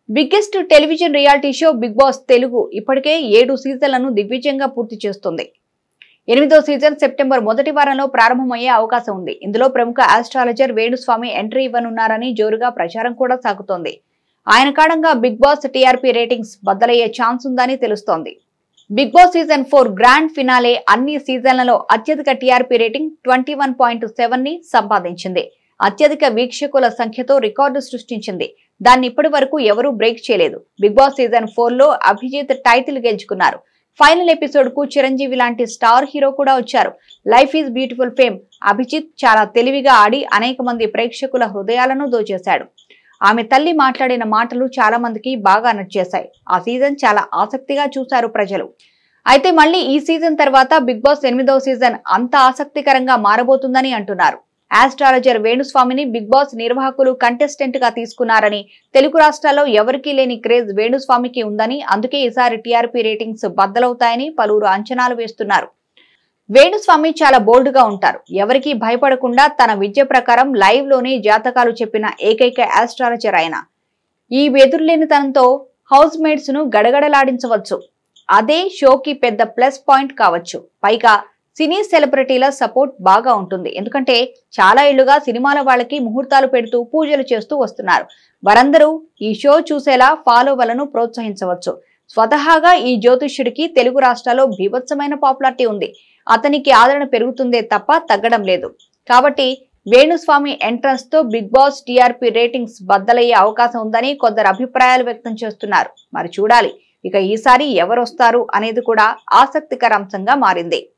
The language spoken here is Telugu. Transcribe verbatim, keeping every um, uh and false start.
Biggest television reality show Bigg Boss Telugu ఇప్పటికే ఏడు సీజన్లను దిగ్విజయంగా పూర్తి చేస్తుంది. ఎనిమిదో సీజన్ సెప్టెంబర్ మొదటి వారంలో ప్రారంభమయ్యే అవకాశం ఉంది. ఇందులో ప్రముఖ ఆస్ట్రాలజర్ వేణుస్వామి ఎంట్రీ ఇవ్వనున్నారని జోరుగా ప్రచారం కూడా సాగుతోంది. ఆయన కారణంగా బిగ్ బాస్ టీఆర్పీ రేటింగ్స్ బద్దలయ్యే ఛాన్స్ ఉందని తెలుస్తోంది. Bigg Boss season four grand finale అన్ని సీజన్లలో అత్యధిక TRP rating twenty one point seven ని సంపాదించింది. అత్యధిక వీక్షకుల సంఖ్యతో రికార్డు సృష్టించింది. దాన్ని ఇప్పటి వరకు ఎవరూ బ్రేక్ చేయలేదు. బిగ్ బాస్ సీజన్ ఫోర్ లో అభిజిత్ టైటిల్ గెలుచుకున్నారు. ఫైనల్ ఎపిసోడ్ కు చిరంజీవి లాంటి స్టార్ హీరో కూడా వచ్చారు. Life is beautiful fame Abhijeet చాలా తెలివిగా ఆడి అనేక మంది ప్రేక్షకుల హృదయాలను దోచేశాడు. ఆమె తల్లి మాట్లాడిన మాటలు చాలా మందికి బాగా నచ్చేశాయి. ఆ సీజన్ చాలా ఆసక్తిగా చూశారు ప్రజలు. అయితే మళ్ళీ ఈ సీజన్ తర్వాత బిగ్ బాస్ ఎనిమిదవ సీజన్ అంత ఆసక్తికరంగా మారబోతుందని అంటున్నారు. ఆస్ట్రాలజర్ వేణుస్వామిని బిగ్ బాస్ నిర్వాహకులు కంటెస్టెంట్ గా తీసుకున్నారని, తెలుగు రాష్ట్రాల్లో ఎవరికీ లేని క్రేజ్ వేణుస్వామికి ఉందని, అందుకే ఈసారి టీఆర్పీ రేటింగ్స్ బద్దలవుతాయని పలువురు అంచనాలు వేస్తున్నారు. వేణుస్వామి చాలా బోల్డ్ గా ఉంటారు. ఎవరికీ భయపడకుండా తన విద్య ప్రకారం లైవ్ లోనే జాతకాలు చెప్పిన ఏకైక ఆస్ట్రాలజర్ ఆయన. ఈ వెదురులేనితనంతో హౌస్ మేట్స్ ను గడగడలాడించవచ్చు. అదే షోకి పెద్ద ప్లస్ పాయింట్ కావచ్చు. పైగా సినీ సెలబ్రిటీల సపోర్ట్ బాగా ఉంటుంది. ఎందుకంటే చాలా ఏళ్లుగా సినిమాల వాళ్ళకి ముహూర్తాలు పెడుతూ పూజలు చేస్తూ వస్తున్నారు. వారందరూ ఈ షో చూసేలా ఫాలోవర్లను ప్రోత్సహించవచ్చు. స్వతహాగా ఈ జ్యోతిష్యుడికి తెలుగు రాష్ట్రాల్లో బీభత్సమైన పాపులారిటీ ఉంది. అతనికి ఆదరణ పెరుగుతుందే తప్ప తగ్గడం లేదు. కాబట్టి వేణుస్వామి ఎంట్రన్స్ తో బిగ్ బాస్ టీఆర్పీ రేటింగ్స్ బద్దలయ్యే అవకాశం ఉందని కొందరు అభిప్రాయాలు వ్యక్తం చేస్తున్నారు. మరి చూడాలి ఇక ఈసారి ఎవరొస్తారు అనేది కూడా ఆసక్తికర అంశంగా మారింది.